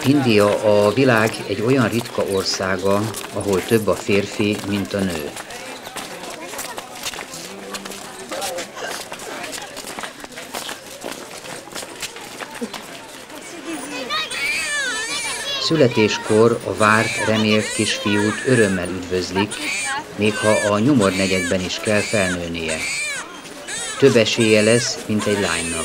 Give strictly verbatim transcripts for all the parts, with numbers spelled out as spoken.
India a világ egy olyan ritka országa, ahol több a férfi, mint a nő. Születéskor a várt, remélt kisfiút örömmel üdvözlik, még ha a nyomornegyedben is kell felnőnie. Több esélye lesz, mint egy lánynak.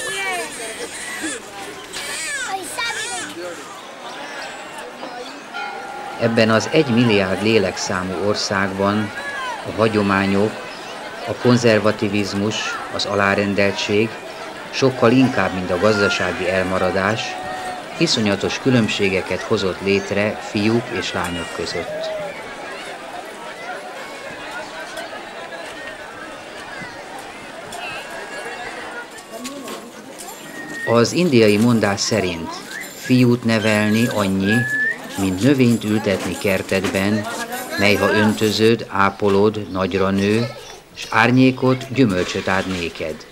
Ebben az egy milliárd lélekszámú országban a hagyományok, a konzervativizmus, az alárendeltség sokkal inkább, mint a gazdasági elmaradás, iszonyatos különbségeket hozott létre fiúk és lányok között. Az indiai mondás szerint fiút nevelni annyi, mint növényt ültetni kertedben, mely ha öntözöd, ápolod, nagyra nő, s árnyékot, gyümölcsöt ad néked.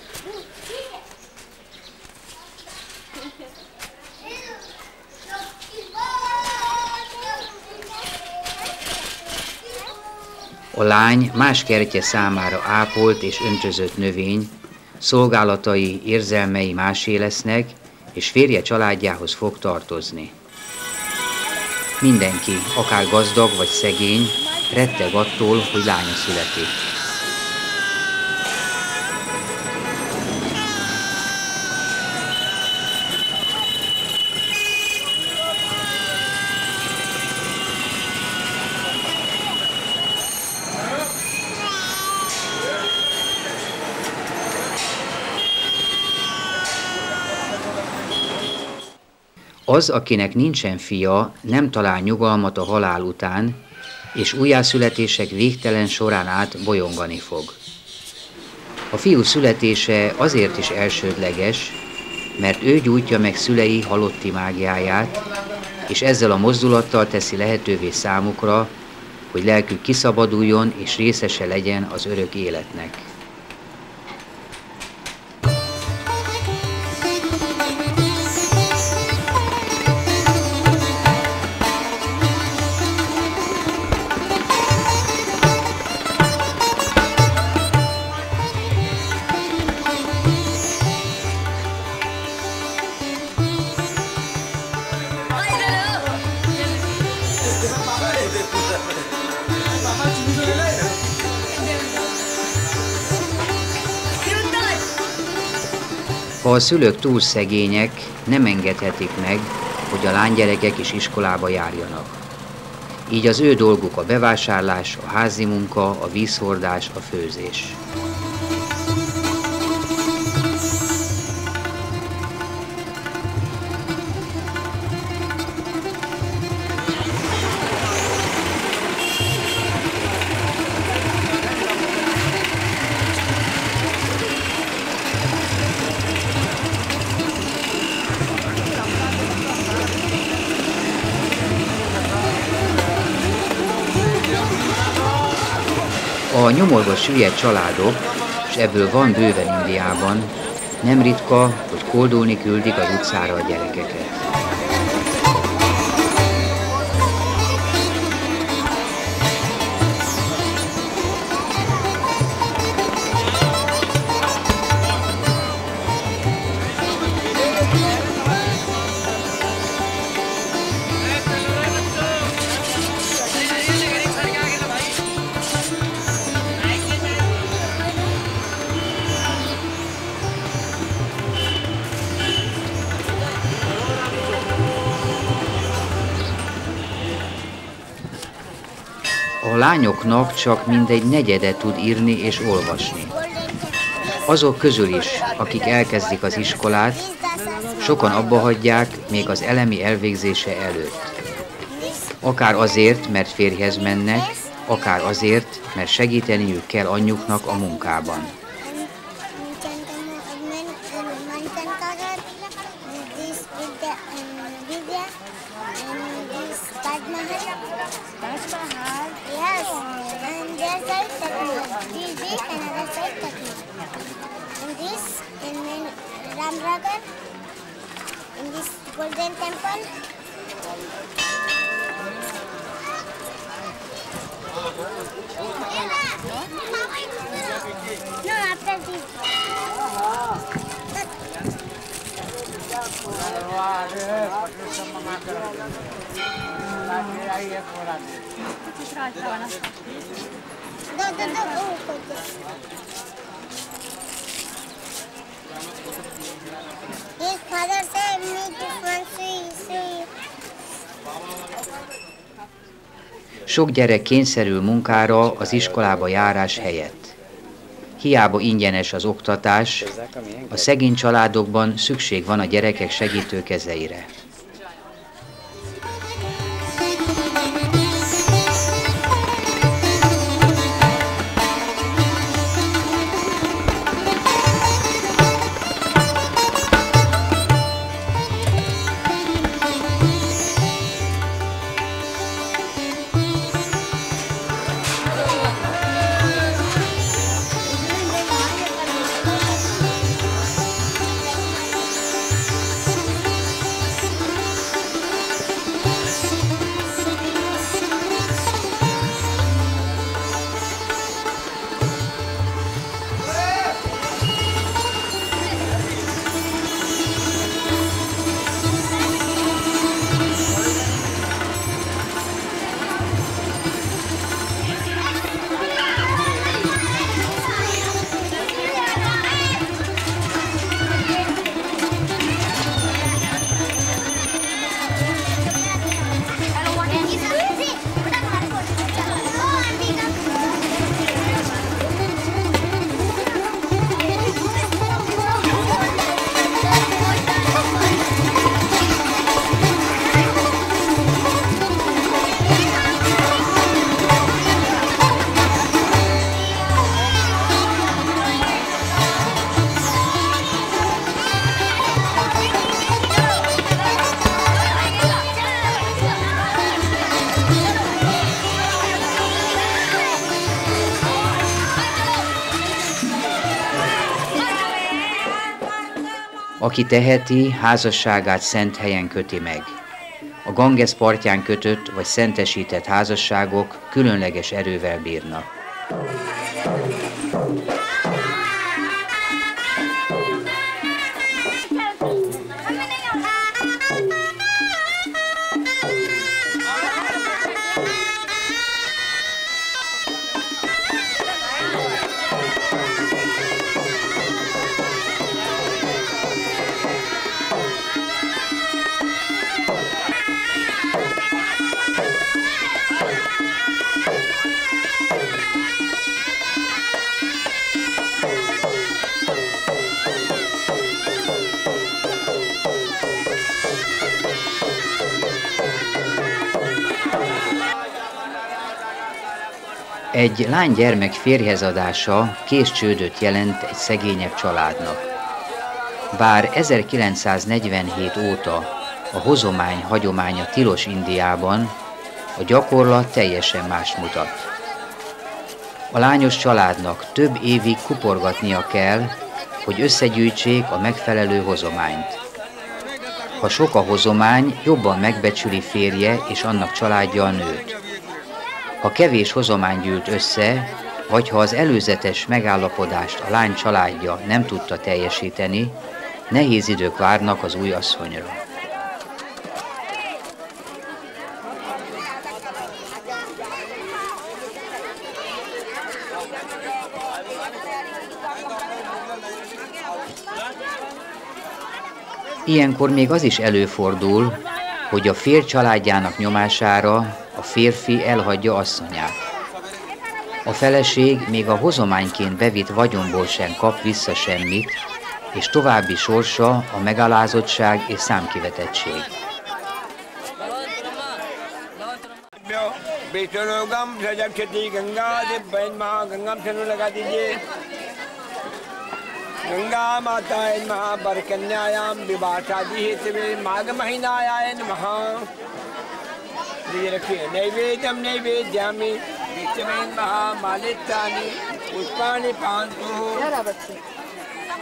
A lány más kertje számára ápolt és öntözött növény, szolgálatai, érzelmei másé lesznek, és férje családjához fog tartozni. Mindenki, akár gazdag vagy szegény, retteg attól, hogy lánya születik. Az, akinek nincsen fia, nem talál nyugalmat a halál után, és újjászületések végtelen során át bolyongani fog. A fiú születése azért is elsődleges, mert ő gyújtja meg szülei halotti mágiáját, és ezzel a mozdulattal teszi lehetővé számukra, hogy lelkük kiszabaduljon és részese legyen az örök életnek. Ha a szülők túl szegények, nem engedhetik meg, hogy a lánygyerekek is iskolába járjanak. Így az ő dolguk a bevásárlás, a házi munka, a vízhordás, a főzés. A nyomorba süllyedt családok, és ebből van bőven Indiában, nem ritka, hogy koldulni küldik az utcára a gyerekeket. A lányoknak csak mindegy negyede tud írni és olvasni. Azok közül is, akik elkezdik az iskolát, sokan abba hagyják még az elemi elvégzése előtt. Akár azért, mert férjhez mennek, akár azért, mert segíteniük kell anyjuknak a munkában. In this golden temple, Sok gyerek kényszerül munkára az iskolába járás helyett. Hiába ingyenes az oktatás, a szegény családokban szükség van a gyerekek segítőkezeire. Aki teheti, házasságát szent helyen köti meg. A Ganges partján kötött vagy szentesített házasságok különleges erővel bírnak. Egy lánygyermek férjhez-adása késcsődöt jelent egy szegényebb családnak. Bár ezerkilencszáznegyvenhét óta a hozomány hagyománya tilos Indiában, a gyakorlat teljesen más mutat. A lányos családnak több évig kuporgatnia kell, hogy összegyűjtsék a megfelelő hozományt. Ha sok a hozomány, jobban megbecsüli férje és annak családja a nőt. Ha kevés hozomány gyűlt össze, vagy ha az előzetes megállapodást a lány családja nem tudta teljesíteni, nehéz idők várnak az új asszonyra. Ilyenkor még az is előfordul, hogy a férj családjának nyomására a férfi elhagyja asszonyát. A feleség még a hozományként bevitt vagyonból sem kap vissza semmit, és további sorsa a megalázottság és számkivetettség. Ganga माता महाबरकन्यायाम विवाह शादी हेतु माघ महीनायाय नमः। रखिए नैवेद्यम नैवेद्यामि विचमेन महामालितानि पुष्पाणि पान्तु।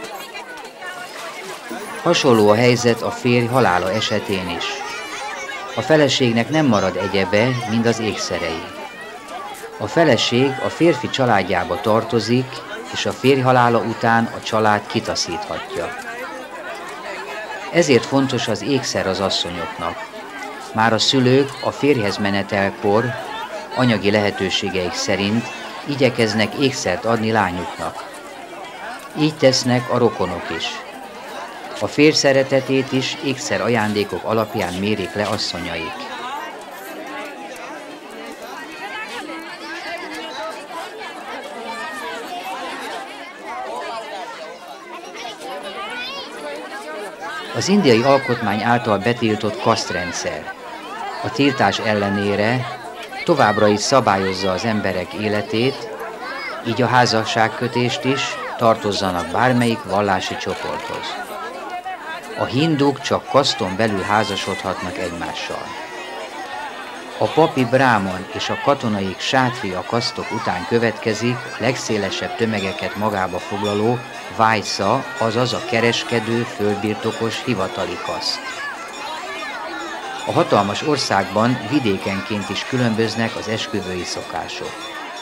Hasonló a helyzet a férj halála esetén is. A feleségnek nem marad egyebe, mint az ékszerei. A feleség a férfi családjába tartozik, és a férj halála után a család kitaszíthatja. Ezért fontos az ékszer az asszonyoknak. Már a szülők a férjhez menetelkor anyagi lehetőségeik szerint igyekeznek ékszert adni lányuknak. Így tesznek a rokonok is. A férj szeretetét is ékszer ajándékok alapján mérik le asszonyaik. Az indiai alkotmány által betiltott kasztrendszer a tiltás ellenére továbbra is szabályozza az emberek életét, így a házasságkötést is, tartozzanak bármelyik vallási csoporthoz. A hinduk csak kaszton belül házasodhatnak egymással. A papi brámon és a katonai ksátria kasztok után következik a legszélesebb tömegeket magába foglaló vájsza, azaz a kereskedő, földbirtokos hivatali kaszt. A hatalmas országban vidékenként is különböznek az esküvői szokások.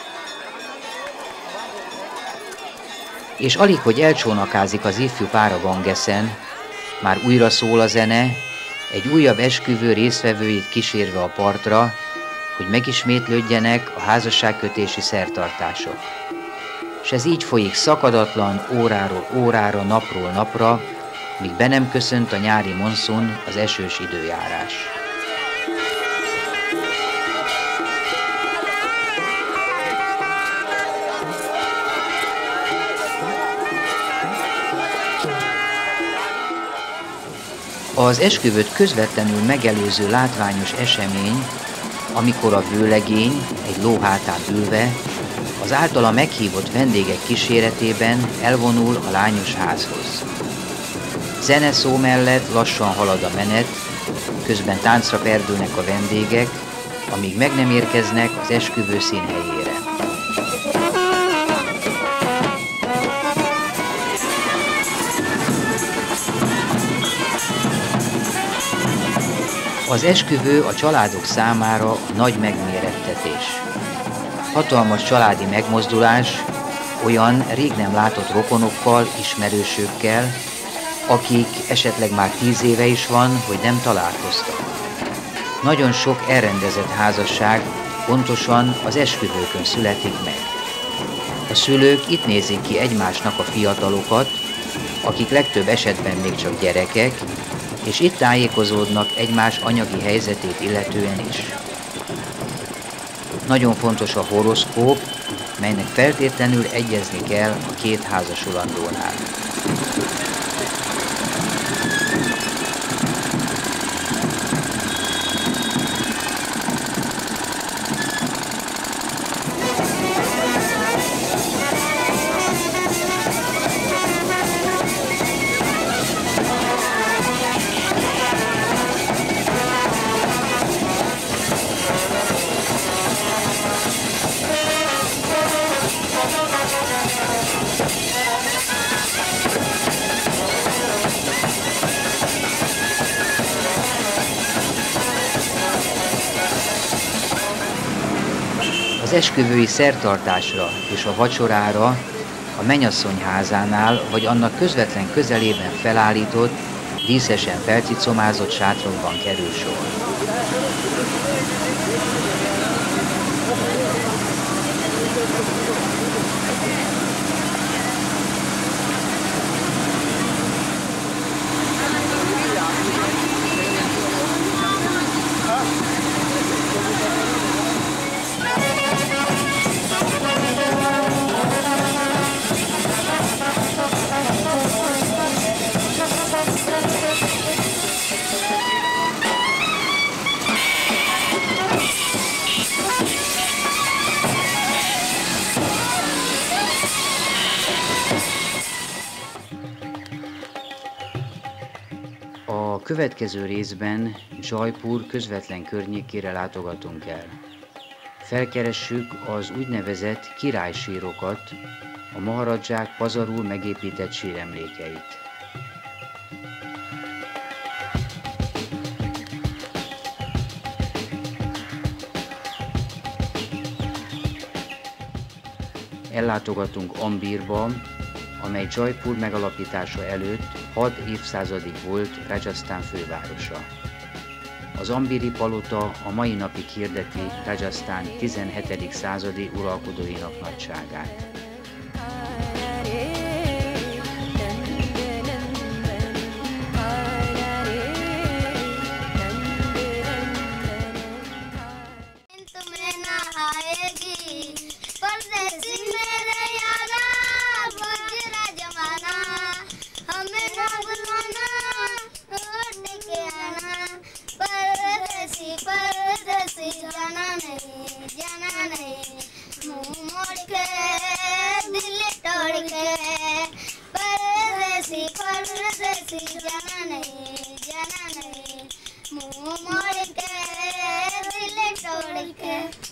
És alig, hogy elcsónakázik az ifjú pár a Gangeszen, már újra szól a zene, egy újabb esküvő résztvevőit kísérve a partra, hogy megismétlődjenek a házasságkötési szertartások. És ez így folyik szakadatlan, óráról órára, napról napra, míg be nem köszönt a nyári monszun, az esős időjárás. Az esküvőt közvetlenül megelőző látványos esemény, amikor a vőlegény egy ló hátán ülve, az általa meghívott vendégek kíséretében elvonul a lányos házhoz. Zeneszó mellett lassan halad a menet, közben táncra perdülnek a vendégek, amíg meg nem érkeznek az esküvő színhelyére. Az esküvő a családok számára nagy megmérettetés. Hatalmas családi megmozdulás olyan rég nem látott rokonokkal, ismerősökkel, akik esetleg már tíz éve is van, hogy nem találkoztak. Nagyon sok elrendezett házasság pontosan az esküvőkön születik meg. A szülők itt nézik ki egymásnak a fiatalokat, akik legtöbb esetben még csak gyerekek, és itt tájékozódnak egymás anyagi helyzetét illetően is. Nagyon fontos a horoszkóp, melynek feltétlenül egyezni kell a két házasulandónál. Az esküvői szertartásra és a vacsorára a mennyasszony házánál vagy annak közvetlen közelében felállított, díszesen felcicomázott sátrokban kerül sor. A következő részben Jaipur közvetlen környékére látogatunk el. Felkeressük az úgynevezett királysírokat, a maharadzsák pazarul megépített síremlékeit. ellátogatunk Ambirba, amely Jaipur megalapítása előtt hat évszázadig volt Rajasztán fővárosa. Az ambiri palota a mai napig hirdeti Rajasztán tizenhetedik századi uralkodóinak nagyságát. परदेसी जाना नहीं जाना नहीं मुँह मोड़ के दिल तोड़ के परदेसी परदेसी जाना नहीं जाना नहीं मुँह मोड़ के दिल तोड़ के।